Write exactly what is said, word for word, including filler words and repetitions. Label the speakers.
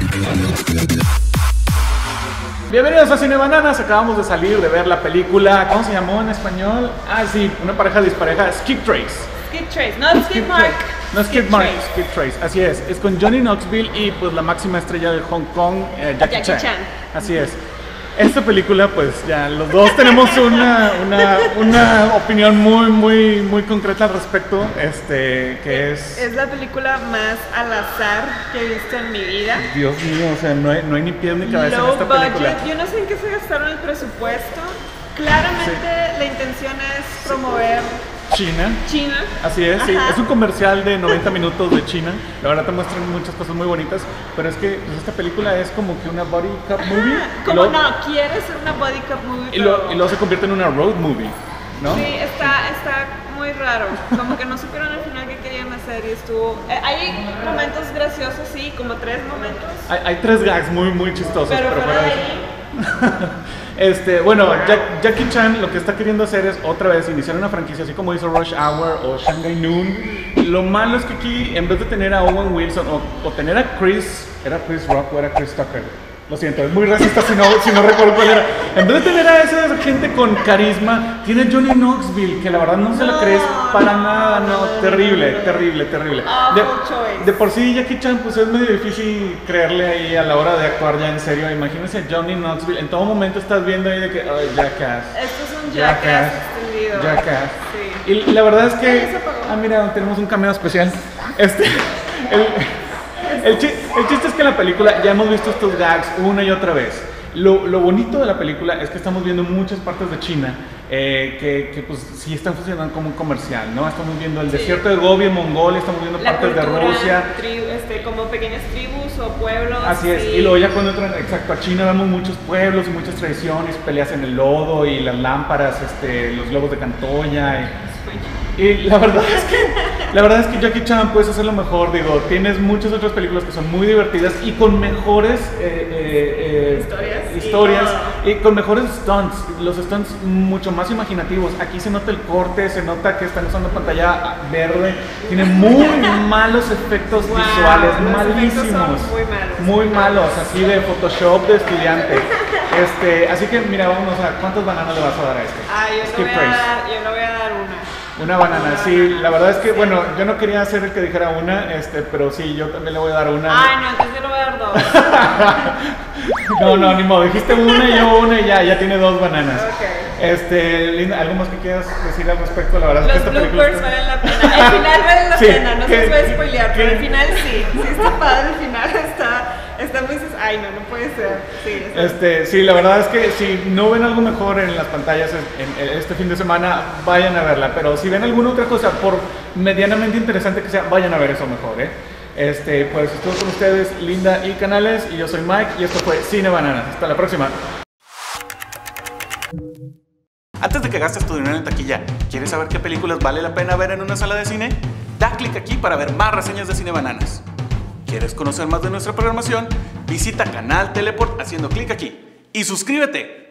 Speaker 1: Bienvenidos a Cine Bananas, acabamos de salir de ver la película, ¿cómo se llamó en español? Ah, sí, una pareja dispareja, Skip Trace.
Speaker 2: Skip Trace, no Skip Mark.
Speaker 1: No Skip Mark, Skip Trace, así es. Es con Johnny Knoxville y pues la máxima estrella de Hong Kong, eh, Jackie,
Speaker 2: Jackie
Speaker 1: Chan.
Speaker 2: Chan.
Speaker 1: Así es. Esta película, pues ya los dos tenemos una, una, una opinión muy, muy, muy concreta al respecto, este, que es...
Speaker 2: Es la película más al azar que he visto en mi vida.
Speaker 1: Dios mío, o sea, no hay, no hay ni pies ni cabeza
Speaker 2: Low
Speaker 1: en esta
Speaker 2: budget.
Speaker 1: película.
Speaker 2: Yo no sé en qué se gastaron el presupuesto. Claramente
Speaker 1: Sí.
Speaker 2: la intención es promover
Speaker 1: China.
Speaker 2: China.
Speaker 1: Así es, sí.
Speaker 2: Ajá.
Speaker 1: Es un comercial de noventa minutos de China. La verdad te muestran muchas cosas muy bonitas, pero es que pues, esta película es como que una body cup movie.
Speaker 2: Ajá.
Speaker 1: y
Speaker 2: Como
Speaker 1: luego-
Speaker 2: no, quiere ser una body cup movie,
Speaker 1: Y,
Speaker 2: pero...
Speaker 1: lo- y luego se convierte en una road movie, ¿no?
Speaker 2: Sí, está, está muy raro. Como que no supieron al final qué querían hacer y estuvo... Eh, hay momentos graciosos, sí, como tres momentos.
Speaker 1: Hay, hay tres gags muy, muy chistosos.
Speaker 2: Pero
Speaker 1: pero
Speaker 2: fuera de
Speaker 1: fuera de
Speaker 2: ahí...
Speaker 1: eso- Este, bueno, Jack- Jackie Chan lo que está queriendo hacer es otra vez iniciar una franquicia, así como hizo Rush Hour o Shanghai Noon. Lo malo es que aquí, en vez de tener a Owen Wilson o, o tener a Chris, ¿era Chris Rock o era Chris Tucker? Lo siento, es muy racista si no, si no recuerdo cuál era. En vez de tener a esa gente con carisma, tiene a Johnny Knoxville, que la verdad no se la
Speaker 2: No,
Speaker 1: crees para
Speaker 2: no,
Speaker 1: nada, no,
Speaker 2: no, no,
Speaker 1: terrible,
Speaker 2: no, no.
Speaker 1: terrible, terrible.
Speaker 2: Awful
Speaker 1: De,
Speaker 2: choice.
Speaker 1: de por sí Jackie Chan pues es medio difícil creerle ahí a la hora de actuar ya en serio. Imagínense a Johnny Knoxville, en todo momento estás viendo ahí de que, ay, Jackass.
Speaker 2: Esto es un
Speaker 1: Jackass.
Speaker 2: Jackass extendido.
Speaker 1: Jackass.
Speaker 2: Sí.
Speaker 1: Y la verdad es
Speaker 2: Ya
Speaker 1: que,
Speaker 2: se apagó.
Speaker 1: ah mira, tenemos un cameo especial. Este, el, el, chi- el chiste es que en la película ya hemos visto estos gags una y otra vez. Lo, lo bonito de la película es que estamos viendo muchas partes de China eh, que, que pues sí están funcionando como un comercial, ¿no? Estamos viendo el
Speaker 2: Sí.
Speaker 1: desierto de Gobi en Mongolia, estamos viendo
Speaker 2: La
Speaker 1: partes de
Speaker 2: cultura,
Speaker 1: Rusia.
Speaker 2: tri- este, como pequeñas tribus o pueblos.
Speaker 1: Así es,
Speaker 2: sí.
Speaker 1: y luego ya cuando entran exacto a China vemos muchos pueblos y muchas tradiciones, peleas en el lodo y las lámparas, este, los globos de Cantoya y, y la verdad es que la verdad es que Jackie Chan puedes hacerlo mejor, digo, tienes muchas otras películas que son muy divertidas y con mejores eh, eh, eh,
Speaker 2: Historias.
Speaker 1: historias
Speaker 2: Y
Speaker 1: y con mejores stunts, los stunts mucho más imaginativos. Aquí se nota el corte, se nota que están usando pantalla verde, tiene muy malos efectos
Speaker 2: Wow,
Speaker 1: visuales,
Speaker 2: los
Speaker 1: malísimos,
Speaker 2: efectos son muy malos.
Speaker 1: muy malos, así de Photoshop de estudiante. Este, así que mira, vamos a ¿cuántas bananas le vas a dar a este?
Speaker 2: Ah, yo le
Speaker 1: Skip
Speaker 2: voy a
Speaker 1: Trace.
Speaker 2: dar, yo le voy a dar una.
Speaker 1: Una banana, sí, la verdad es que, bueno, yo no quería ser el que dijera una, este, pero sí, yo también le voy a dar una.
Speaker 2: Ay, no, entonces yo le voy a dar dos.
Speaker 1: No, no, ni modo, dijiste una y yo una y ya, ya tiene dos bananas.
Speaker 2: Ok.
Speaker 1: Este, Linda, ¿algo más que quieras decir al respecto? La verdad es
Speaker 2: Los
Speaker 1: que esta película
Speaker 2: bloopers
Speaker 1: está-
Speaker 2: valen la pena. El final vale la
Speaker 1: Sí,
Speaker 2: pena, no se
Speaker 1: ¿qué-
Speaker 2: los voy a spoilear, pero
Speaker 1: qué-
Speaker 2: el final sí. Sí está padre, el final está, está muy... Ay, no, no puede ser. Sí, está-
Speaker 1: Este, sí, la verdad es que si no ven algo mejor en las pantallas en, en este fin de semana, vayan a verla. Pero si ven alguna otra cosa, por medianamente interesante que sea, vayan a ver eso mejor, ¿eh? Este, pues estuvo con ustedes Linda y Canales y yo soy Mike y esto fue Cine Bananas. Hasta la próxima. Antes de que gastes tu dinero en taquilla, ¿quieres saber qué películas vale la pena ver en una sala de cine? Da clic aquí para ver más reseñas de Cine Bananas. ¿Quieres conocer más de nuestra programación? Visita Canal Teleport haciendo clic aquí y suscríbete.